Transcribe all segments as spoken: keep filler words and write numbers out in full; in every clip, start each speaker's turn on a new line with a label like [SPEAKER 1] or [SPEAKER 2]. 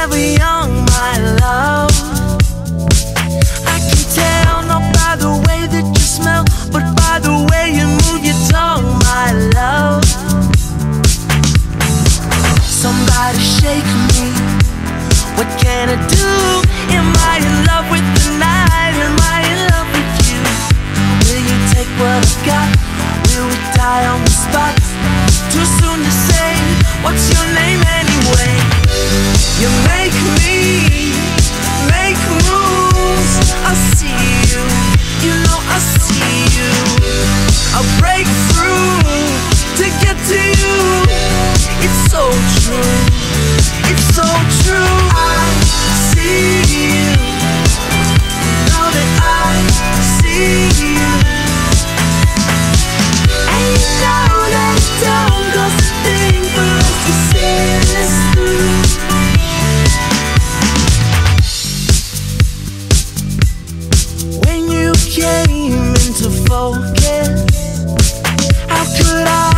[SPEAKER 1] never young, my love. I can tell not by the way that you smell, but by the way you move your tongue, my love. Somebody shake me. What can I do? Am I in love with the night? Am I in love with you? Will you take what I've got? Will we die on the spot? Too soon to say. What's your name anyway? You make me make moves. I see you, you know I see you. I'll break through to get to you. It's so true, it's so true. I see you, know that I see you. And you know that it don't cost a thing for us to see this through. When you came into focus, how could I,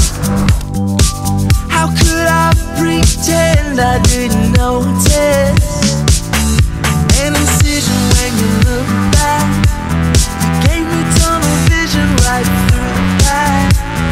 [SPEAKER 1] how could I pretend I didn't notice? An incision when you look back, you gave me tunnel vision right through the back.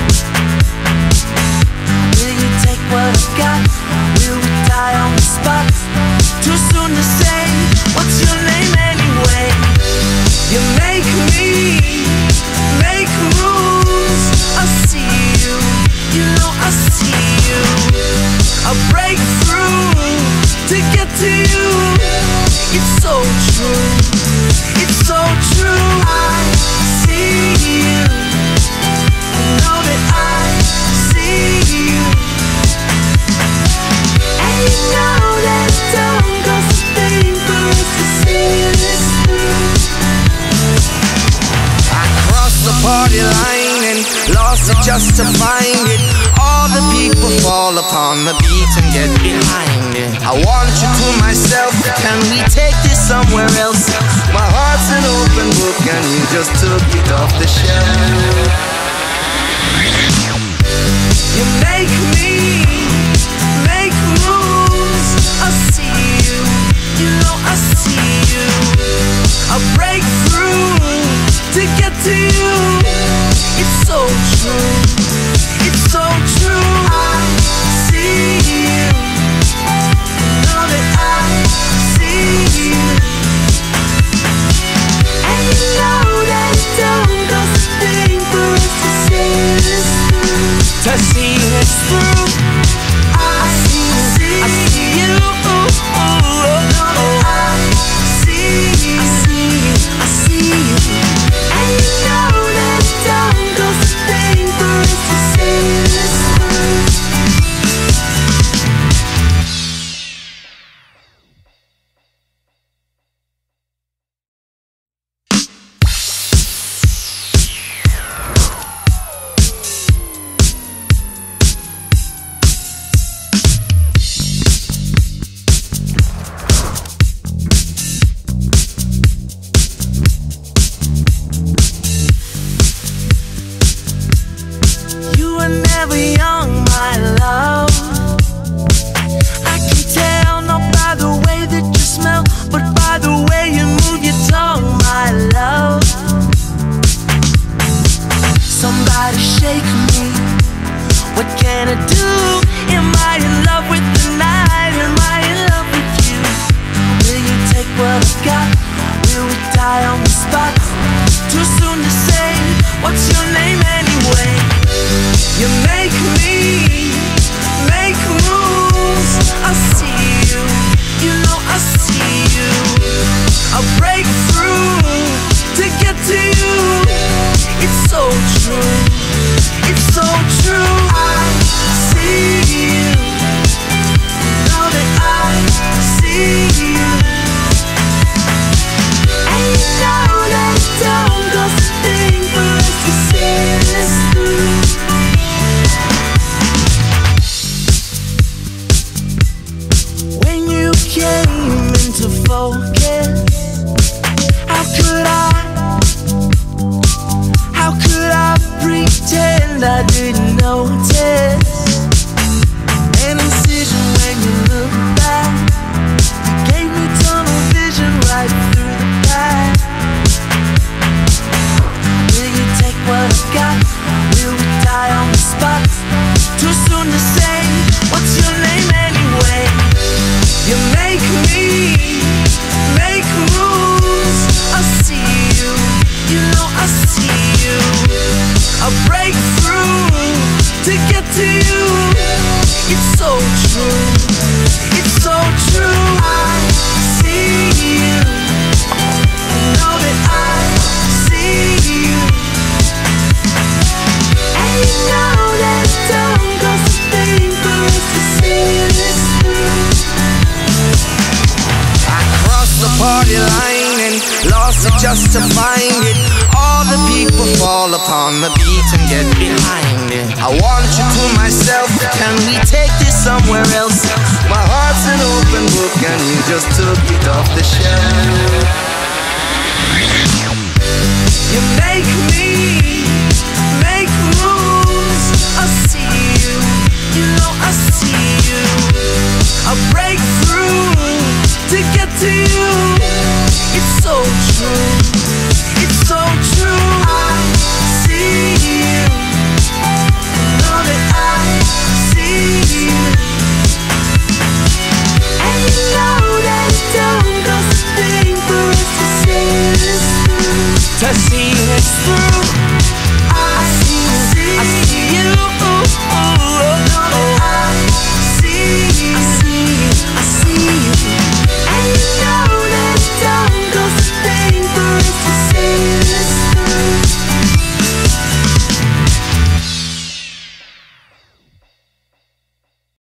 [SPEAKER 1] Will you take what I've got? Will we die on the spot? Too soon to say. What's your name anyway? You make me make moves. I see you, you know I see you. I'll break through to get to you. It's so true, it's so true. I see you, know that I see you. And you know that it don't cost a thing for us to see this through.
[SPEAKER 2] I crossed the party line and lost it just to find it. All the people fall upon the beat and get behind it. I want you to myself, can we take this somewhere else? My heart's an open book and you just took it off the shelf.
[SPEAKER 1] You make me make moves. I see you, you know I see you. I break through to get to you. It's so true, it's so true. I see you, know that I see you. And you know that it don't cost a thing for us to see this through. To see this through. I see you, I see you. Know that I see you, I see you, I see you. And you know that it don't cost a thing for us to see this through. You were never young, my love. I can tell not by the way that you smell, but by the way you move your tongue, my love. Somebody shake me. What can I do? Am I in love with the night? Am I in love with you? Will you take what I've got? Will we die on the spot? Too soon to say. What's your name anyway? You make me make moves. I see you, you know I see you. I'll break through to get to you. It's so true, it's so true. I see you, know that I see you. And you know that it don't cost a thing for us to see this through. When you came into focus, how could I, how could I pretend I didn't notice? An incision when you look back, to get to you. It's so true, it's so true. I see you, know that I see you, and you know that it don't cost a thing for us to see this through.
[SPEAKER 2] I crossed the party line and lost it just to find it. All the people fall upon the beat and get behind it. I want you to myself, can we take this somewhere else? My heart's an open book and you just took it off the shelf.
[SPEAKER 1] You make me make moves.